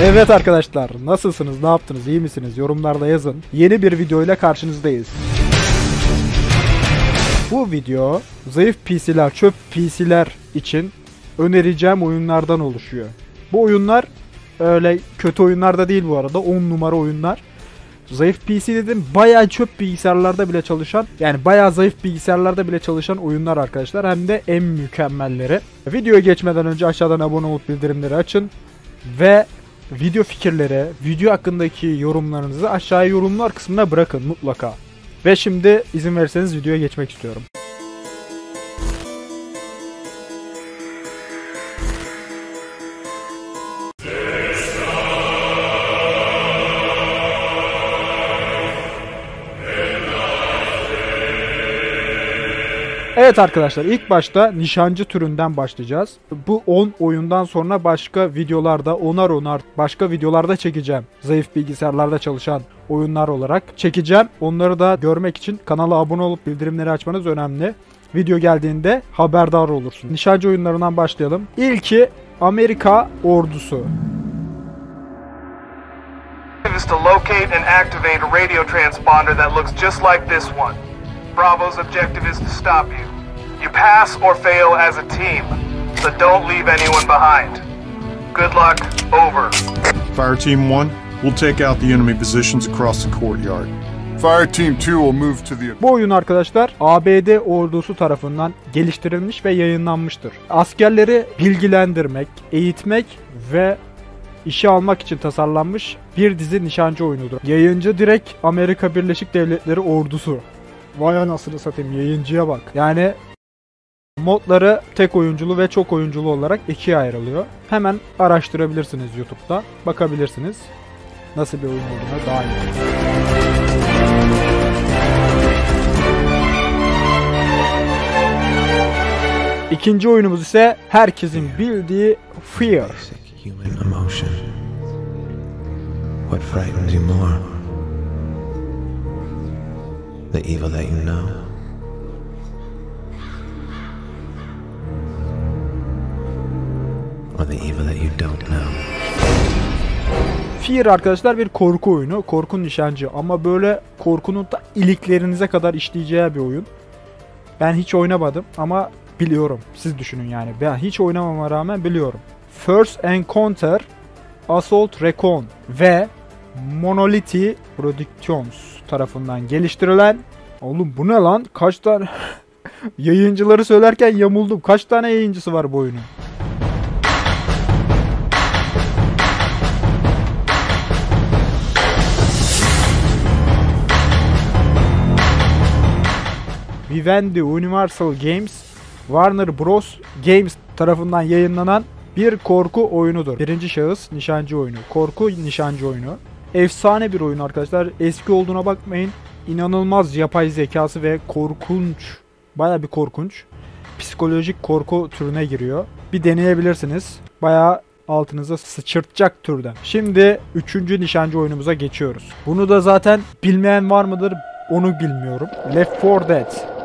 Evet arkadaşlar, nasılsınız, ne yaptınız, iyi misiniz? Yorumlarda yazın. Yeni bir videoyla karşınızdayız. Bu video zayıf PC'ler, çöp PC'ler için önereceğim oyunlardan oluşuyor. Bu oyunlar öyle kötü oyunlar da değil bu arada, 10 numara oyunlar. Zayıf PC dedim, bayağı çöp bilgisayarlarda bile çalışan, yani bayağı zayıf bilgisayarlarda bile çalışan oyunlar arkadaşlar. Hem de en mükemmelleri. Videoya geçmeden önce aşağıdan abone olup bildirimleri açın. Ve video fikirleri, video hakkındaki yorumlarınızı aşağıya yorumlar kısmına bırakın mutlaka. Ve şimdi izin verirseniz videoya geçmek istiyorum. Evet arkadaşlar, ilk başta nişancı türünden başlayacağız. Bu 10 oyundan sonra başka videolarda onar başka videolarda çekeceğim. Zayıf bilgisayarlarda çalışan oyunlar olarak çekeceğim. Onları da görmek için kanala abone olup bildirimleri açmanız önemli. Video geldiğinde haberdar olursun. Nişancı oyunlarından başlayalım. İlki Amerika Ordusu. Is to locate and activate a radio transponder that looks just like this one. Bravo's objective is to stop you. You pass or fail as a team, so don't leave anyone behind. Good luck, over. Fire Team 1, we'll take out the enemy positions across the courtyard. Fire Team 2 will move to the... Bu oyun arkadaşlar ABD ordusu tarafından geliştirilmiş ve yayınlanmıştır. Askerleri bilgilendirmek, eğitmek ve işe almak için tasarlanmış bir dizi nişancı oyunudur. Yayıncı direkt Amerika Birleşik Devletleri ordusu. Vay anasını satayım, yayıncıya bak. Yani modları tek oyunculu ve çok oyunculu olarak ikiye ayrılıyor. Hemen araştırabilirsiniz YouTube'da. Bakabilirsiniz nasıl bir oyun olduğuna dair. İkinci oyunumuz ise herkesin bildiği Fear. What frightens you more? The evil that you know? Or the evil that you don't know? Fear arkadaşlar bir korku oyunu. Korku nişancı ama böyle korkunun da iliklerinize kadar işleyeceği bir oyun. Ben hiç oynamadım ama biliyorum. Siz düşünün yani. Ben hiç oynamama rağmen biliyorum. First Encounter, Assault Recon ve Monolith Productions tarafından geliştirilen... Oğlum bu ne lan? Kaç tane... Yayıncıları söylerken yamuldum. Kaç tane yayıncısı var bu oyunun? Vivendi Universal Games, Warner Bros. Games tarafından yayınlanan bir korku oyunudur. Birinci şahıs nişancı oyunu. Korku nişancı oyunu. Efsane bir oyun arkadaşlar. Eski olduğuna bakmayın. İnanılmaz yapay zekası ve korkunç. Baya bir korkunç. Psikolojik korku türüne giriyor. Bir deneyebilirsiniz. Baya altınıza sıçırtacak türden. Şimdi 3. nişancı oyunumuza geçiyoruz. Bunu da zaten bilmeyen var mıdır onu bilmiyorum. Left 4 Dead.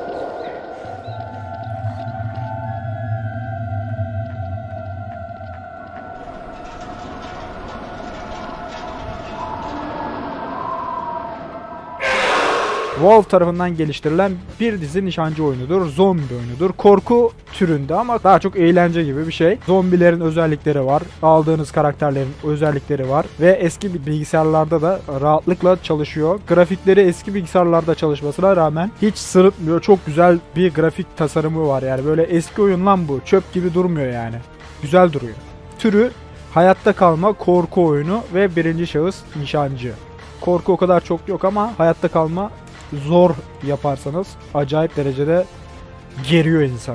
Valve tarafından geliştirilen bir dizi nişancı oyunudur. Zombi oyunudur. Korku türünde ama daha çok eğlence gibi bir şey. Zombilerin özellikleri var. Aldığınız karakterlerin özellikleri var. Ve eski bilgisayarlarda da rahatlıkla çalışıyor. Grafikleri eski bilgisayarlarda çalışmasına rağmen hiç sırıtmıyor. Çok güzel bir grafik tasarımı var. Yani böyle eski oyun lan bu. Çöp gibi durmuyor yani. Güzel duruyor. Türü hayatta kalma korku oyunu ve birinci şahıs nişancı. Korku o kadar çok yok ama hayatta kalma zor yaparsanız acayip derecede geriyor insanı.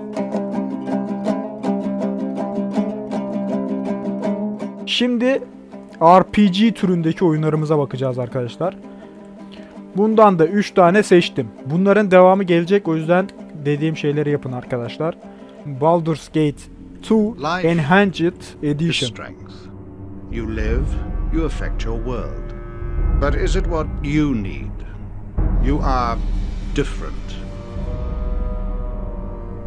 Şimdi RPG türündeki oyunlarımıza bakacağız arkadaşlar. Bundan da 3 tane seçtim. Bunların devamı gelecek, o yüzden dediğim şeyleri yapın arkadaşlar. Baldur's Gate 2 Enhanced Edition. You live, you affect your world. But is it what you need? You are different.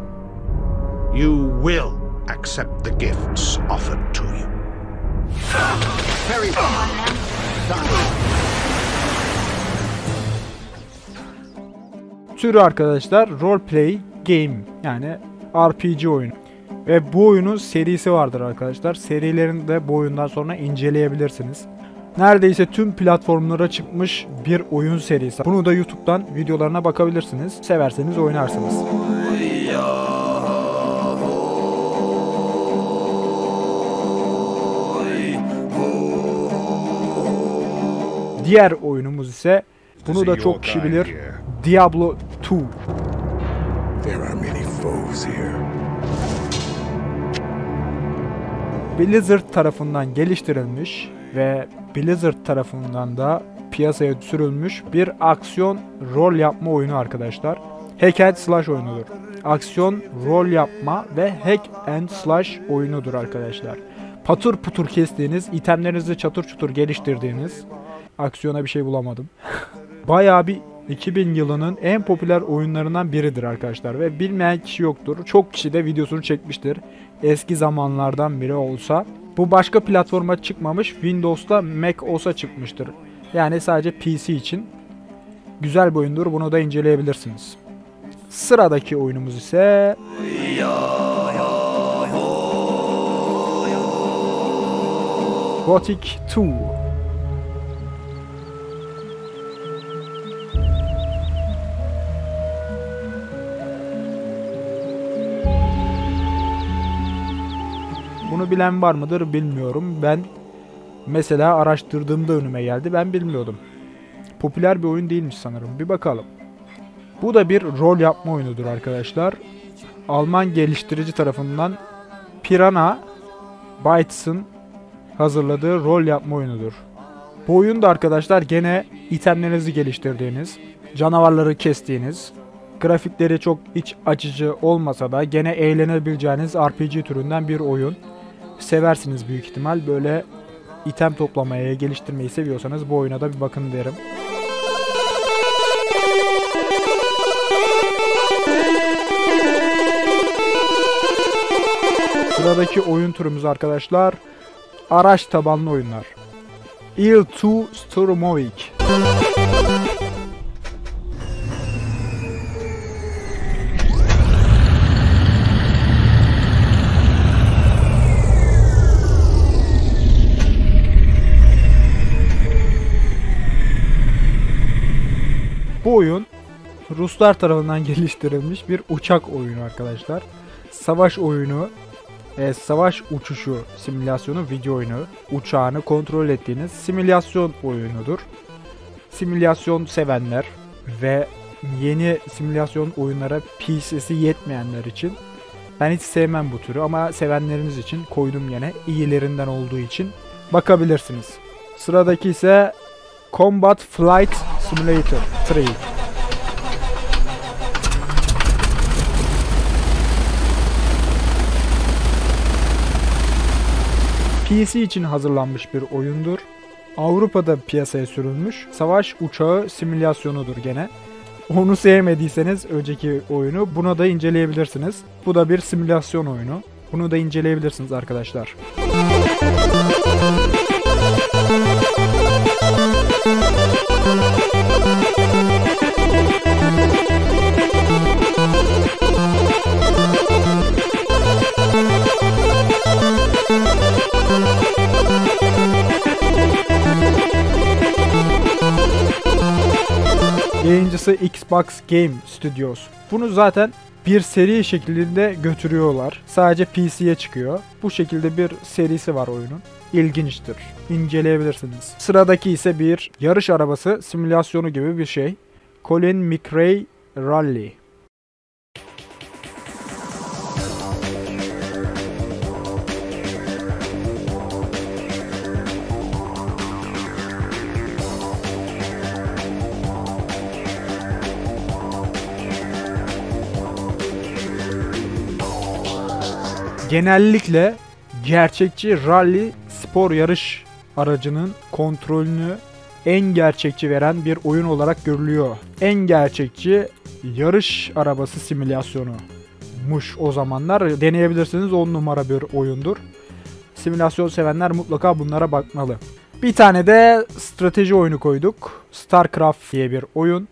You will accept the gifts offered to you. Türü arkadaşlar roleplay game, yani RPG oyunu. Ve bu oyunun serisi vardır arkadaşlar. Serilerini de bu oyundan sonra inceleyebilirsiniz. Neredeyse tüm platformlara çıkmış bir oyun serisi. Bunu da YouTube'dan videolarına bakabilirsiniz. Severseniz oynarsınız. Diğer oyunumuz ise, bunu da çok kişi bilir, Diablo 2. There are many foes here. Blizzard tarafından geliştirilmiş ve Blizzard tarafından da piyasaya sürülmüş bir aksiyon rol yapma oyunu arkadaşlar. Hack and slash oyunudur. Aksiyon, rol yapma ve hack and slash oyunudur arkadaşlar. Patır putur kestiğiniz, itemlerinizi çatır çutur geliştirdiğiniz, aksiyona bir şey bulamadım. Bayağı bir 2000 yılının en popüler oyunlarından biridir arkadaşlar ve bilmeyen kişi yoktur. Çok kişi de videosunu çekmiştir. Eski zamanlardan biri olsa. Bu başka platforma çıkmamış, Windows'ta Mac OS'a çıkmıştır. Yani sadece PC için. Güzel bir oyundur, bunu da inceleyebilirsiniz. Sıradaki oyunumuz ise Gothic 2. Bunu bilen var mıdır bilmiyorum. Ben mesela araştırdığımda önüme geldi. Ben bilmiyordum. Popüler bir oyun değilmiş sanırım. Bir bakalım. Bu da bir rol yapma oyunudur arkadaşlar. Alman geliştirici tarafından Piranha Bytes'ın hazırladığı rol yapma oyunudur. Bu oyunda arkadaşlar gene itemlerinizi geliştirdiğiniz, canavarları kestiğiniz, grafikleri çok iç açıcı olmasa da gene eğlenebileceğiniz RPG türünden bir oyun. Seversiniz büyük ihtimal. Böyle item toplamayı, geliştirmeyi seviyorsanız bu oyuna da bir bakın derim. Sıradaki oyun türümüz arkadaşlar araç tabanlı oyunlar. Il2 Sturmovik. Bu oyun Ruslar tarafından geliştirilmiş bir uçak oyunu arkadaşlar. Savaş oyunu, savaş uçuşu simülasyonu, video oyunu, uçağını kontrol ettiğiniz simülasyon oyunudur. Simülasyon sevenler ve yeni simülasyon oyunlara PC'si yetmeyenler için, ben hiç sevmem bu türü ama sevenleriniz için koydum yine, iyilerinden olduğu için bakabilirsiniz. Sıradaki ise Combat Flight Simulator 3. PC için hazırlanmış bir oyundur. Avrupa'da piyasaya sürülmüş savaş uçağı simülasyonudur gene. Onu sevmediyseniz önceki oyunu, buna da inceleyebilirsiniz. Bu da bir simülasyon oyunu. Bunu da inceleyebilirsiniz arkadaşlar. Yayıncısı Xbox Game Studios. Bunu zaten bir seri şeklinde götürüyorlar. Sadece PC'ye çıkıyor. Bu şekilde bir serisi var oyunun. İlginçtir. İnceleyebilirsiniz. Sıradaki ise bir yarış arabası simülasyonu gibi bir şey. Colin McRae Rally. Genellikle gerçekçi rally spor yarış aracının kontrolünü en gerçekçi veren bir oyun olarak görülüyor. En gerçekçi yarış arabası simülasyonumuş o zamanlar. Deneyebilirsiniz, 10 numara bir oyundur. Simülasyon sevenler mutlaka bunlara bakmalı. Bir tane de strateji oyunu koyduk. StarCraft diye bir oyun.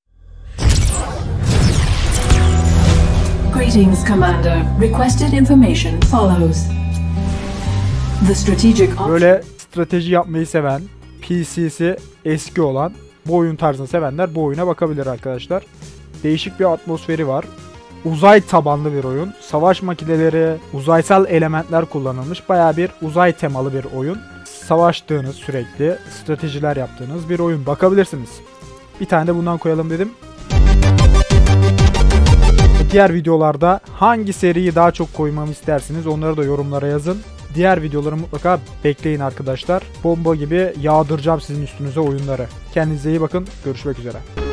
Greetings, Commander. Requested information follows. The strategic option... Böyle strateji yapmayı seven, PC'si eski olan, bu oyun tarzını sevenler bu oyuna bakabilir arkadaşlar. Değişik bir atmosferi var. Uzay tabanlı bir oyun. Savaş makineleri, uzaysal elementler kullanılmış. Bayağı bir uzay temalı bir oyun. Savaştığınız, sürekli stratejiler yaptığınız bir oyun. Bakabilirsiniz. Bir tane de bundan koyalım dedim. Diğer videolarda hangi seriyi daha çok koymamı istersiniz onları da yorumlara yazın. Diğer videoları mutlaka bekleyin arkadaşlar. Bomba gibi yağdıracağım sizin üstünüze oyunları. Kendinize iyi bakın. Görüşmek üzere.